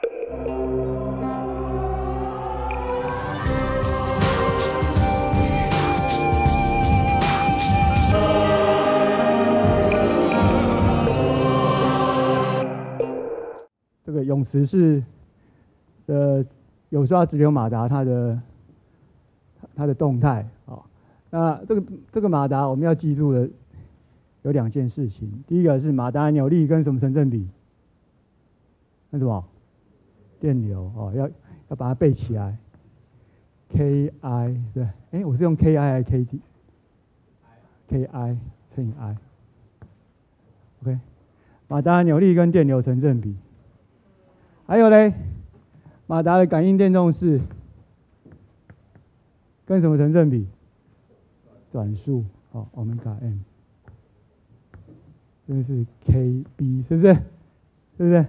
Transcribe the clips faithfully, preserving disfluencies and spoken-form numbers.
这个永磁式的有刷直流马达，它的它的动态啊、哦，那这个这个马达我们要记住的有两件事情，第一个是马达扭力跟什么成正比？跟什么？电流哦，要要把它背起来。K I 对，哎，我是用 K I 还是 K D？K I 乘以 I。OK， 马达扭力跟电流成正比。还有嘞，马达的感应电动势跟什么成正比？转速哦，欧米伽 m。这边是 K B， 是不是？是不是？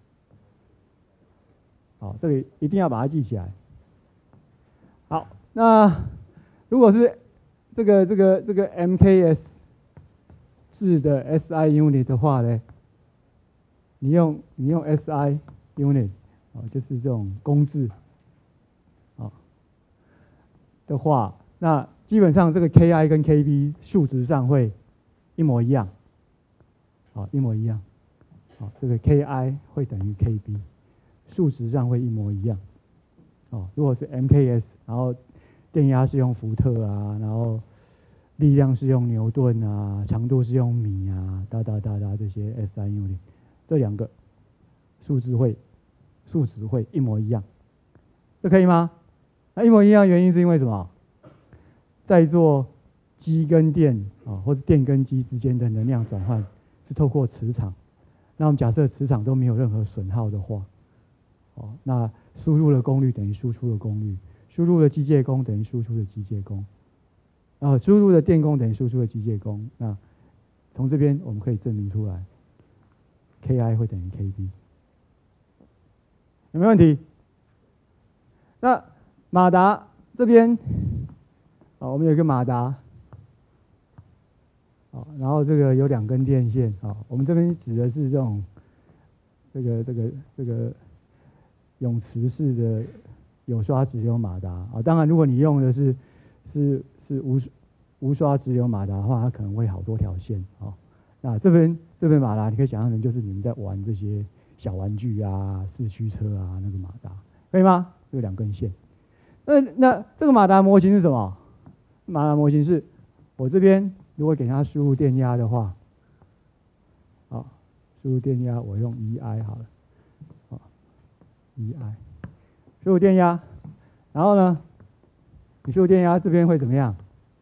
好，这里一定要把它记起来。好，那如果是这个这个这个 M K S 制的 S I unit 的话呢，你用你用 S I unit 哦，就是这种公制啊的话，那基本上这个 K I 跟 K B 数值上会一模一样，好，一模一样，好，这个 K I 会等于 K B， 数值上会一模一样，哦，如果是 M K S， 然后电压是用伏特啊，然后力量是用牛顿啊，长度是用米啊，哒哒哒哒这些 S I unit， 这两个数字会数值会一模一样，这可以吗？那一模一样原因是因为什么？在做机跟电啊，或者电跟机之间的能量转换是透过磁场。那我们假设磁场都没有任何损耗的话，哦，那输入的功率等于输出的功率，输入的机械功等于输出的机械功，然后输入的电功等于输出的机械功。那从这边我们可以证明出来 ，K I 会等于 K B， 有没有问题？那马达这边，啊，我们有一个马达，啊，然后这个有两根电线，啊，我们这边指的是这种，这个这个这个永磁式的有刷直流马达，啊，当然如果你用的是是是无无刷直流马达的话，它可能会好多条线，啊，那这边这边马达你可以想象成就是你们在玩这些小玩具啊、四驱车啊那个马达，可以吗？有两根线。那那这个马达模型是什么？马达模型是我这边如果给它输入电压的话，啊，输入电压我用 E I 好了，啊 ，E I， 输入电压，然后呢，你输入电压这边会怎么样？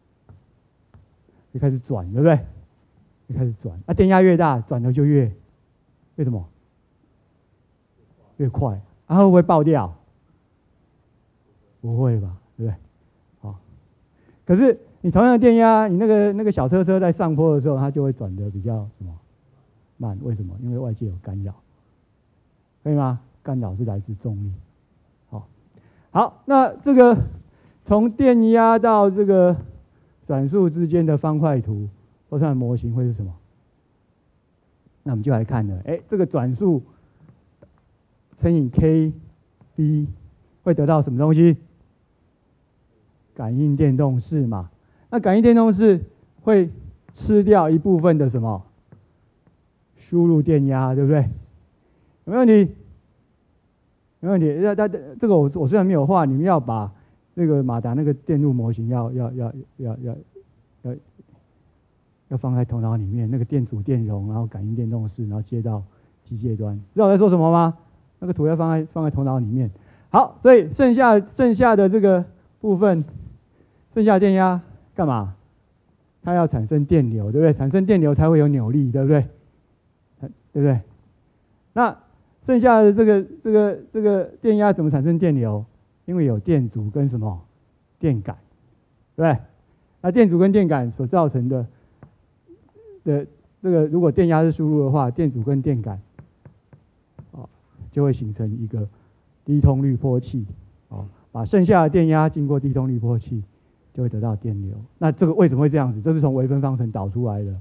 就开始转，对不对？就开始转，啊，电压越大，转的就越越什么？越快，啊，会不会爆掉？不会吧，对不对？好，可是你同样的电压，你那个那个小车车在上坡的时候，它就会转得比较什么慢？为什么？因为外界有干扰，可以吗？干扰是来自重力。好，好，那这个从电压到这个转速之间的方块图或算模型会是什么？那我们就来看了，哎，这个转速乘以 K B 会得到什么东西？感应电动势嘛。那感应电动势会吃掉一部分的什么？输入电压，对不对？有没有问题？没问题。那那这个我我虽然没有画，你们要把那个马达那个电路模型要要要要要要要放在头脑里面，那个电阻、电容，然后感应电动势，然后接到机械端，知道我在说什么吗？那个图要放在放在头脑里面。好，所以剩下剩下的这个部分，剩下的电压干嘛？它要产生电流，对不对？产生电流才会有扭力，对不对？对不对？那剩下的这个这个这个电压怎么产生电流？因为有电阻跟什么电感，对不对？那电阻跟电感所造成的的这个，如果电压是输入的话，电阻跟电感，啊，就会形成一个低通滤波器，哦，把剩下的电压经过低通滤波器，就会得到电流。那这个为什么会这样子？这是从微分方程导出来的。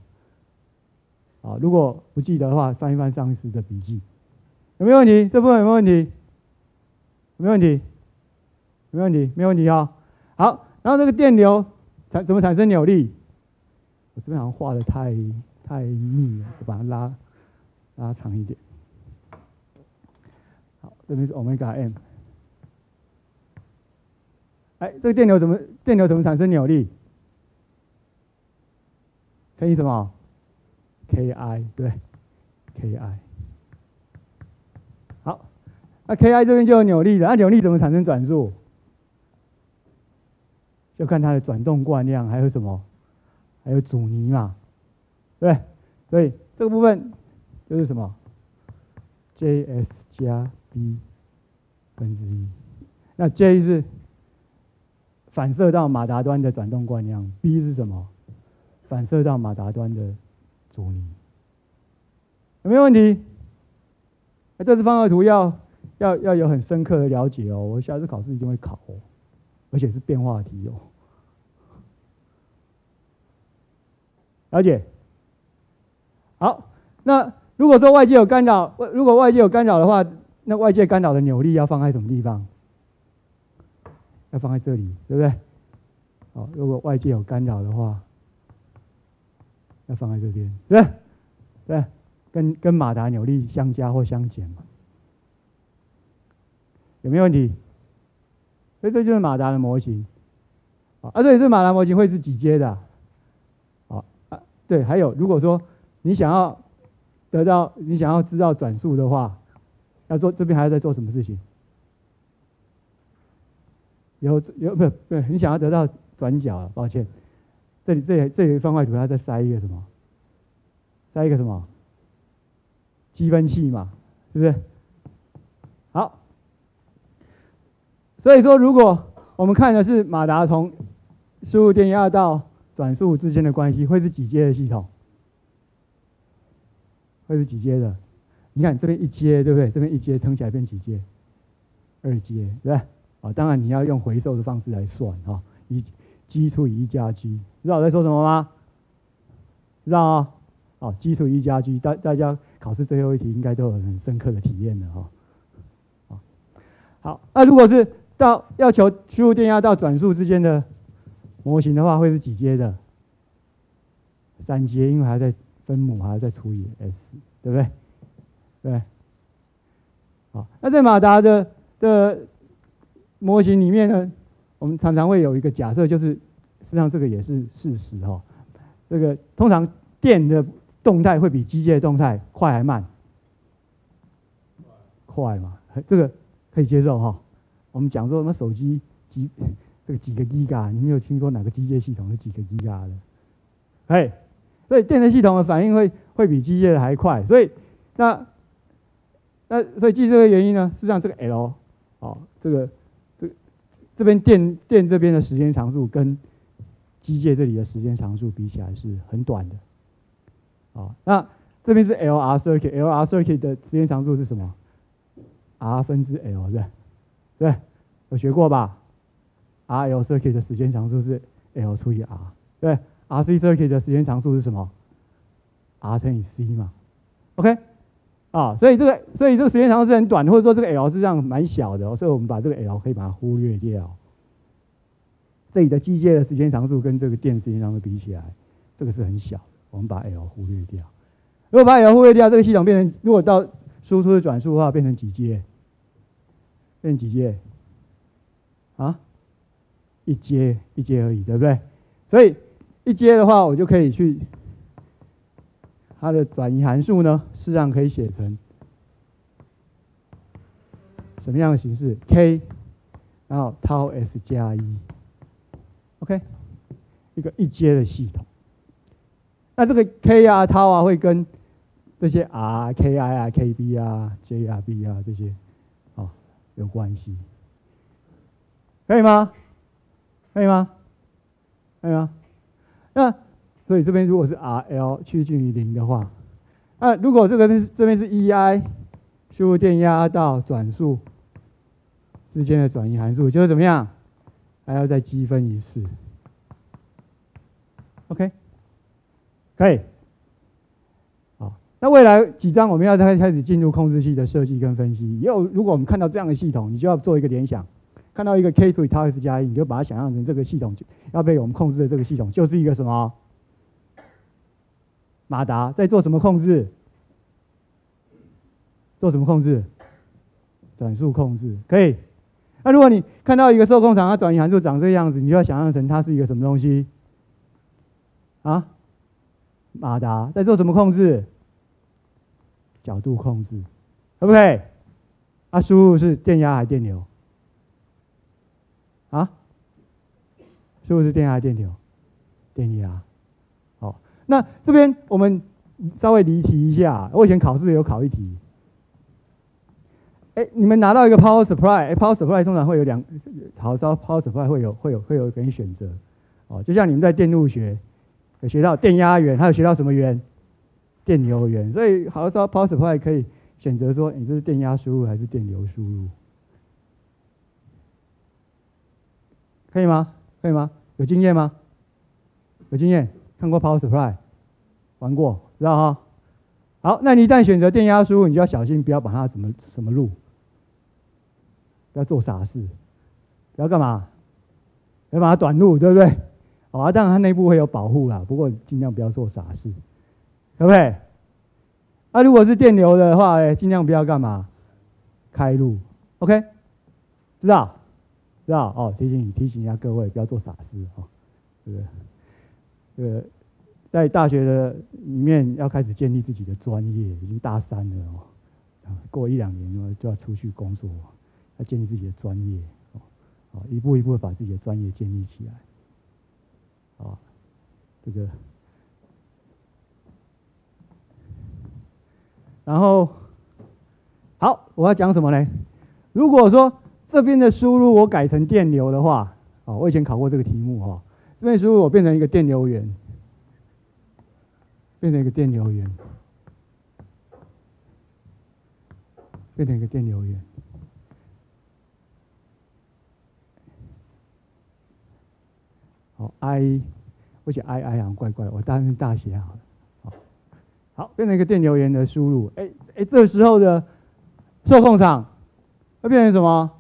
啊，如果不记得的话，翻一翻上一次的笔记，有没有问题？这部分有没有问题？ 没问题，没问题，没问题哦。好，然后这个电流产怎么产生扭力？我这边好像画的太太密了，我把它拉拉长一点。好，这边是 omega m。哎，这个电流怎么电流怎么产生扭力？乘以什么 ？Ki 对 ，Ki。好，那 Ki 这边就有扭力了。那扭力怎么产生转速？就看它的转动惯量，还有什么？还有阻尼嘛，对不对？所以这个部分就是什么 ？Js 加 B 分之一。那 J 是反射到马达端的转动惯量 ，B 是什么？反射到马达端的阻尼。有没有问题？这次方块图要要要有很深刻的了解哦，我下次考试一定会考哦，而且是变化题哦。了解。好，那如果说外界有干扰，如果外界有干扰的话，那外界干扰的扭力要放在什么地方？要放在这里，对不对？好，如果外界有干扰的话，要放在这边，对不对？对，跟跟马达扭力相加或相减嘛，有没有问题？所以这就是马达的模型。啊，这里是马达模型会是几阶的？啊啊，对，还有如果说你想要得到，你想要知道转速的话，要做这边还要再做什么事情？有有不不，你想要得到转角，抱歉，这里这里这里方块图要再塞一个什么？塞一个什么？积分器嘛，是不是？好，所以说如果我们看的是马达从输入电压到转速之间的关系，会是几阶的系统？会是几阶的？你看这边一阶，对不对？这边一阶乘起来变几阶？二阶，对不对？啊，当然你要用回授的方式来算哈，一 G 除以一加 G， 知道我在说什么吗？知道啊？好 ，G 除以一加 G， 大大家考试最后一题应该都有很深刻的体验的哈。好，好，那如果是到要求输入电压到转速之间的模型的话，会是几阶的？三阶，因为还在分母，还要再除以 S， 对不对？对。好，那在马达的的模型里面呢，我们常常会有一个假设，就是实际上这个也是事实哈。这个通常电的动态会比机械的动态快还慢？快嘛，这个可以接受哈。我们讲说什么手机几这个几个 Giga， 你没有听过哪个机械系统是几个 Giga 的？哎，所以电的系统的反应会会比机械的还快，所以那那所以基于这个原因呢，事实上这个 L 哦，这个这这边电电这边的时间长度跟机械这里的时间长度比起来是很短的。哦，那这边是 L R circuit，L R circuit 的时间长度是什么 ？R 分之 L， 对，对，有学过吧 ？R L circuit 的时间长度是 L 除以 R， 对 ，R C circuit 的时间长度是什么 ？R 乘以 C 嘛 ，OK， 啊，所以这个所以这个时间长度是很短的，或者说这个 L 是这样蛮小的，所以我们把这个 L 可以把它忽略掉。这里的机械的时间长度跟这个电时间长度比起来，这个是很小的。我们把 L 忽略掉，如果把 L 忽略掉，这个系统变成，如果到输出的转速的话，变成几阶？变成几阶？啊，一阶，一阶而已，对不对？所以一阶的话，我就可以去它的转移函数呢，事实上可以写成什么样的形式 ？K， 然后 tau s 加一 ，OK， 一个一阶的系统。那这个 K 啊、tau 啊，会跟这些 R、Ki 啊、Kb 啊、J 啊、B 啊这些，哦，有关系，可以吗？可以吗？可以吗？那所以这边如果是 R L 趋近于零的话，那如果这个是这边是 E I 输入电压到转速之间的转移函数，就是怎么样？还要再积分一次 ，OK。可以，好， 那未来几章我们要开开始进入控制器的设计跟分析。以后如果我们看到这样的系统，你就要做一个联想，看到一个 K 除以 tau x 加一，你就把它想象成这个系统要被我们控制的这个系统就是一个什么马达在做什么控制？做什么控制？转速控制，可以。那如果你看到一个受控场，它转移函数长这个样子，你就要想象成它是一个什么东西？啊？马达在做什么控制？角度控制，可不可以？啊，输入是电压还是电流？啊？输入是电压还是电流？电压。好，那这边我们稍微离题一下，我以前考试有考一题。哎，你们拿到一个 power supply， 哎 ，power supply 通常会有两，好烧 power supply 会有会有会有给你选择，哦，就像你们在电路学有学到电压源，还有学到什么源？电流源，所以好烧 power supply 可以选择说，你这是电压输入还是电流输入，可以吗？可以吗？有经验吗？有经验，看过 power supply， 玩过，知道哈？好，那你一旦选择电压输入，你就要小心，不要把它怎么什么路。不要做傻事，不要干嘛？不要把它短路，对不对？好啊，当然它内部会有保护啦，不过尽量不要做傻事，可不可以？啊，如果是电流的话，哎，尽量不要干嘛？开路 ，OK？ 知道？知道？哦，提醒你，提醒一下各位，不要做傻事哦。这个，这个，在大学的里面要开始建立自己的专业，已经大三了哦，过一两年就要出去工作。要建立自己的专业，哦，一步一步的把自己的专业建立起来，啊，这个，然后，好，我要讲什么呢？如果说这边的输入我改成电流的话，啊，我以前考过这个题目哈，这边输入我变成一个电流源，变成一个电流源，变成一个电流源。好 ，I， 我写 I I 好像怪怪，我当然大写好了。好，好，变成一个电流源的输入。哎哎，这时候的受控场会变成什么？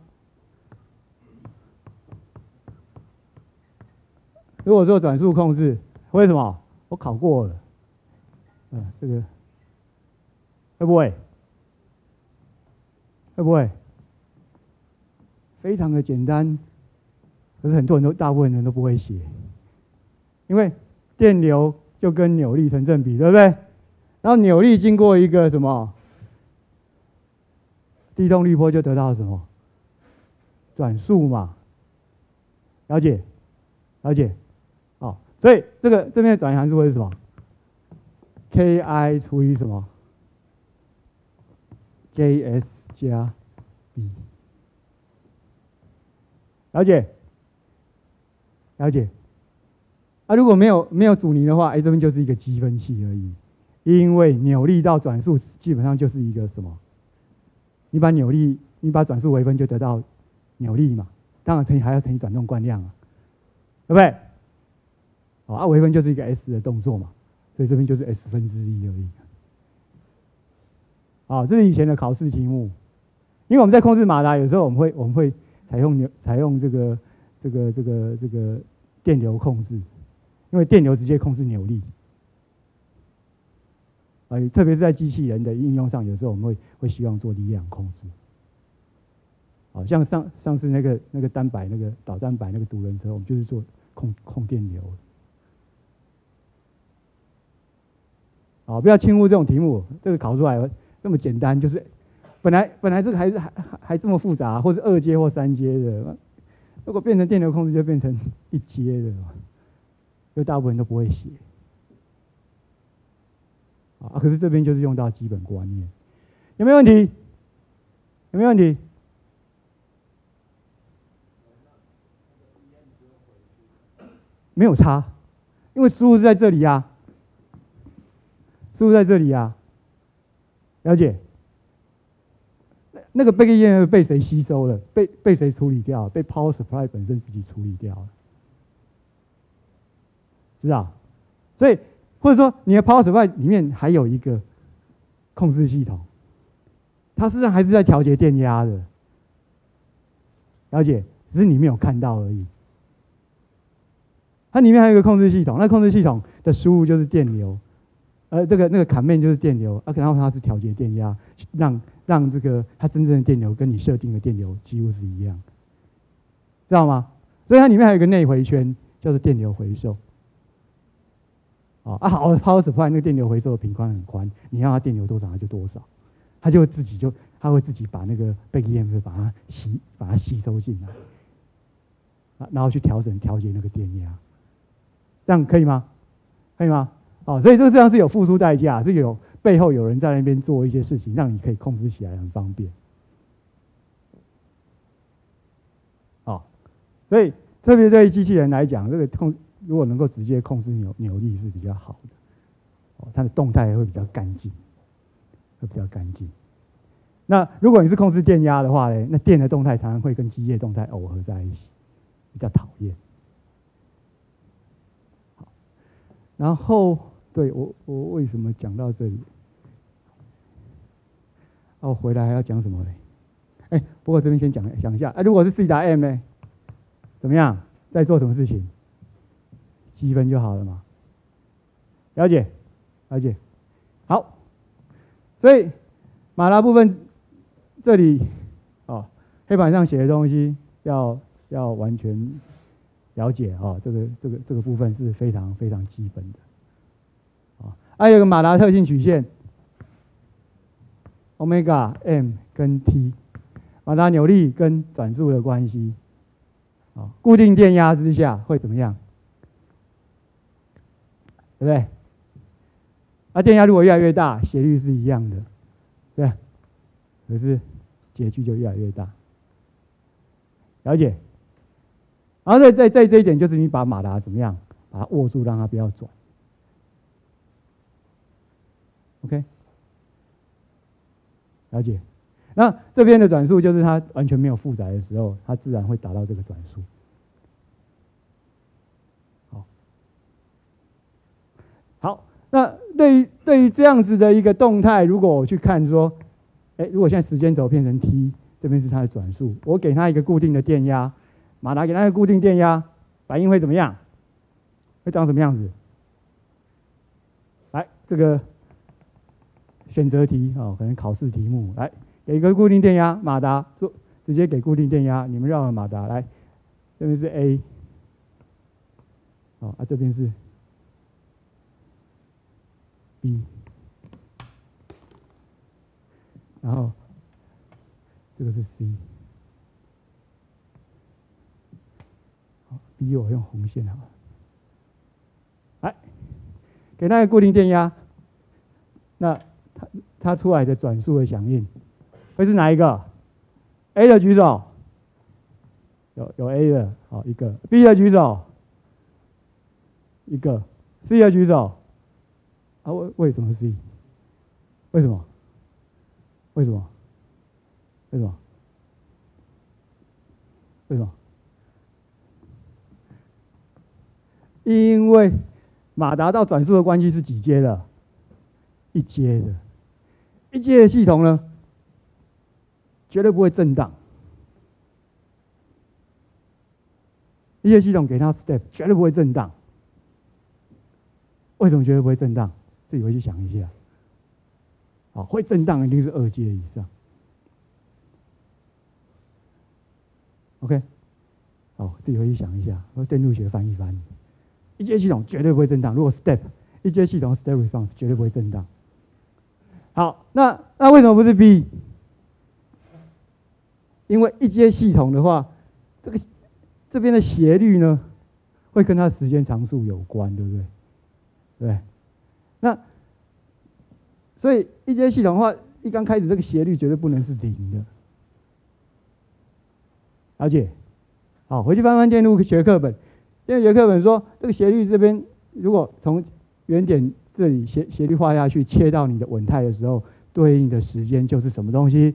如果做转速控制，为什么？我考过了。嗯，这个会不会？会不会？非常的简单。可是很多人都，大部分人都不会写，因为电流就跟扭力成正比，对不对？然后扭力经过一个什么地动力波，就得到什么转速嘛？了解？了解？哦，所以这个这边的转移函数会是什么 ？K I 除以什么 ？J S 加 B， 了解？了解，啊，如果没有没有阻尼的话，哎，这边就是一个积分器而已，因为扭力到转速基本上就是一个什么？你把扭力，你把转速微分就得到扭力嘛，当然乘以还要乘以转动惯量啊，对不对？好，啊，微分就是一个 S 的动作嘛，所以这边就是 S 分之一而已。好，这是以前的考试题目，因为我们在控制马达，有时候我们会我们会采用扭采用这个。这个这个这个电流控制，因为电流直接控制扭力，啊，特别是在机器人的应用上，有时候我们会会希望做力量控制。好像上上次那个那个单摆那个导单摆那个独轮车，我们就是做控控电流。好，不要轻忽这种题目，这个考出来这么简单，就是本来本来这个还是还还还这么复杂，或是二阶或三阶的。如果变成电流控制，就变成一阶的，就大部分人都不会写。啊，可是这边就是用到基本观念，有没有问题？有没有问题？没有差，因为输入是在这里呀、啊，输入在这里呀、啊，了解？那个被验被谁吸收了？被被谁处理掉？被 power supply 本身自己处理掉了，知道？所以或者说你的 power supply 里面还有一个控制系统，它实际上还是在调节电压的，了解？只是你没有看到而已。它里面还有一个控制系统，那控制系统的输入就是电流，呃，这个那个卡面就是电流，啊，然后它是调节电压，让让这个它真正的电流跟你设定的电流几乎是一样，知道吗？所以它里面还有一个内回圈，叫做电流回收。啊，好的 power supply 那个电流回收的频宽很宽，你让它电流多少它就多少，它就自己就它会自己把那个被 E M F 把它吸把它吸收进来，啊，然后去调整调节那个电压，这样可以吗？可以吗？哦，所以这个实际上是有付出代价，是有背后有人在那边做一些事情，让你可以控制起来很方便。哦，所以特别对于机器人来讲，这个控如果能够直接控制扭扭力是比较好的，哦，它的动态会比较干净，会比较干净。那如果你是控制电压的话呢，那电的动态常常会跟机械动态耦合在一起，比较讨厌。好，然后对我我为什么讲到这里？哦，回来还要讲什么嘞？哎，不过这边先讲讲一下，啊，如果是 C 打 M 呢，怎么样？在做什么事情？积分就好了嘛，了解，了解，好，所以马达部分这里哦，黑板上写的东西要要完全了解哦，这个这个这个部分是非常非常基本的，啊，还有个马达特性曲线 ，omega m 跟 t， 马达扭力跟转速的关系，啊，固定电压之下会怎么样？对不对？啊，电压如果越来越大，斜率是一样的，对。可是截距就越来越大，了解？然后在在在这一点，就是你把马达怎么样，把它握住，让它不要转。OK， 了解？那这边的转速就是它完全没有负载的时候，它自然会达到这个转速。好，那对于对于这样子的一个动态，如果我去看说，哎，如果现在时间轴变成 t， 这边是它的转速，我给它一个固定的电压，马达给它一个固定电压，反应会怎么样？会长什么样子？来，这个选择题哦，可能考试题目，来给一个固定电压，马达说直接给固定电压，你们绕了马达来，这边是 A， 哦啊这边是。B， 然后这个是 C， 好 ，B 我用红线好了，来，给那个固定电压，那它它出来的转速的响应会是哪一个 ？A 的举手，有有 A 的，好一个 ，B 的举手，一个 ，C 的举手。啊，为为什么 C？ 为什么？为什么？为什么？为什么？因为马达到转速的关系是几阶的？一阶的，一阶的系统呢，绝对不会震荡。一阶系统给它 step 绝对不会震荡。为什么绝对不会震荡？自己回去想一下。好，会震荡一定是二阶以上。OK， 好，自己回去想一下，和电路学翻一翻。一阶系统绝对不会震荡，如果 step 一阶系统 step response 绝对不会震荡。好，那那为什么不是 B？ 因为一阶系统的话，这个这边的斜率呢，会跟它时间常数有关，对不对？对。那所以一阶系统的话，一刚开始这个斜率绝对不能是零的，了解？好，回去翻翻电路学课本，电路学课本说这个斜率这边，如果从原点这里斜斜率画下去，切到你的稳态的时候，对应的时间就是什么东西？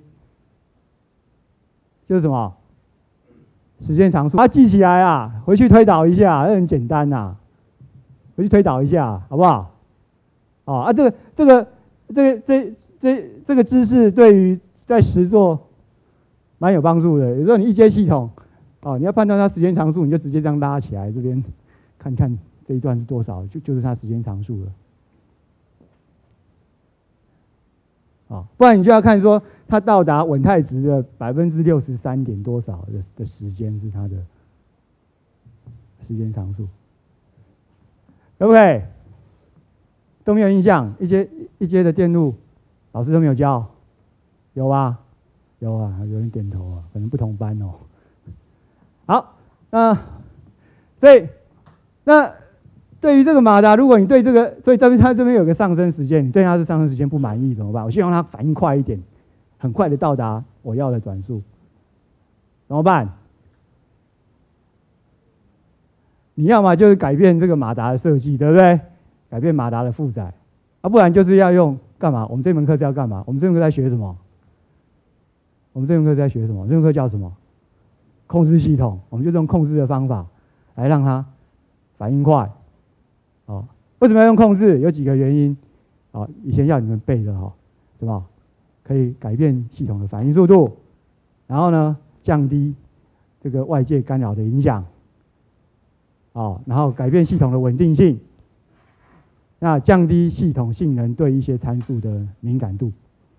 就是什么？时间常数。把它记起来啊，回去推导一下，那很简单呐、啊，回去推导一下，好不好？哦啊，这个这个这个这这这个知识对于在实作蛮有帮助的。有时候你一接系统，哦，你要判断它时间常数，你就直接这样拉起来，这边看看这一段是多少，就就是它时间常数了。啊，不然你就要看说它到达稳态值的百分之六十三点多少的的时间是它的时间常数，可不可以？都没有印象？一阶一阶的电路，老师都没有教，有啊，有啊，有人点头啊，可能不同班哦。好，那所以那。对于这个马达，如果你对这个，所以这边它这边有个上升时间，你对它的上升时间不满意怎么办？我希望它反应快一点，很快的到达我要的转速，怎么办？你要么就是改变这个马达的设计，对不对？改变马达的负载，啊，不然就是要用干嘛？我们这门课是要干嘛？我们这门课在学什么？我们这门课在学什么？这门课叫什么？控制系统。我们就用控制的方法来让它反应快。哦，为什么要用控制？有几个原因。哦，以前要你们背的哈、哦，什么？可以改变系统的反应速度，然后呢，降低这个外界干扰的影响。哦，然后改变系统的稳定性，那降低系统性能对一些参数的敏感度。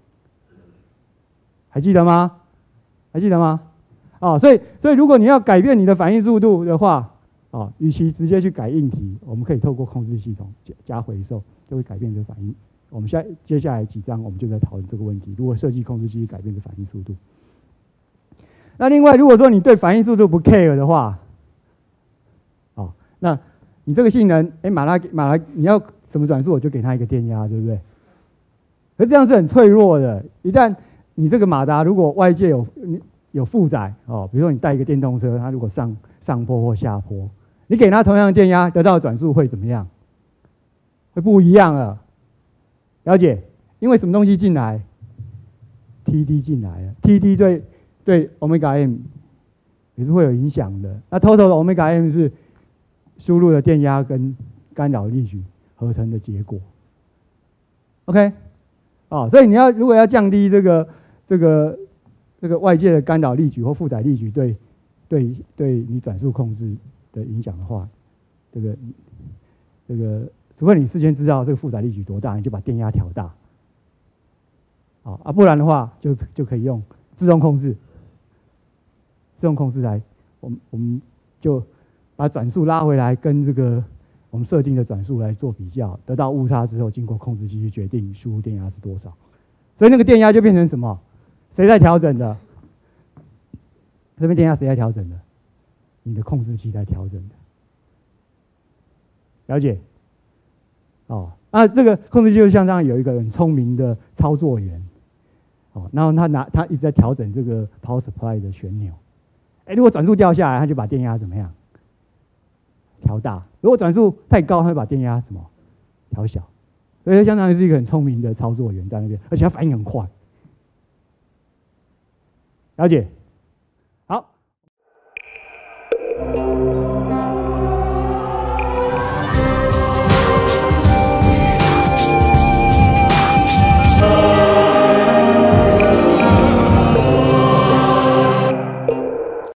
还记得吗？还记得吗？哦，所以所以如果你要改变你的反应速度的话，哦，与其直接去改硬体，我们可以透过控制系统加加回收，就会改变这个反应。我们下接下来几章我们就在讨论这个问题，如何设计控制器改变这反应速度。那另外，如果说你对反应速度不 care 的话，哦，那你这个性能，哎，马拉马拉，你要什么转速，我就给它一个电压，对不对？可这样是很脆弱的，一旦你这个马达如果外界有有负载，哦，比如说你带一个电动车，它如果上上坡或下坡，你给它同样的电压，得到的转速会怎么样？会不一样了，了解？因为什么东西进来 ？T D 进来了 ，T D 对对 omega m 也是会有影响的。那 total 的 omega m 是输入的电压跟干扰力矩合成的结果。OK， 哦，所以你要如果要降低这个这个这个外界的干扰力矩或负载力矩对对对你转速控制的影响的话，这个这个，除非你事先知道这个负载力矩多大，你就把电压调大，好啊，不然的话就就可以用自动控制，自动控制来，我们我们就把转速拉回来，跟这个我们设定的转速来做比较，得到误差之后，经过控制器去决定输入电压是多少，所以那个电压就变成什么？谁在调整的？这边电压谁在调整的？你的控制器在调整的，了解？哦，那这个控制器就像这样有一个很聪明的操作员，哦，然后他拿他一直在调整这个 power supply 的旋钮，哎，如果转速掉下来，他就把电压怎么样？调大；如果转速太高，他就把电压什么？调小。所以它相当于是一个很聪明的操作员在那边，而且他反应很快，了解？好。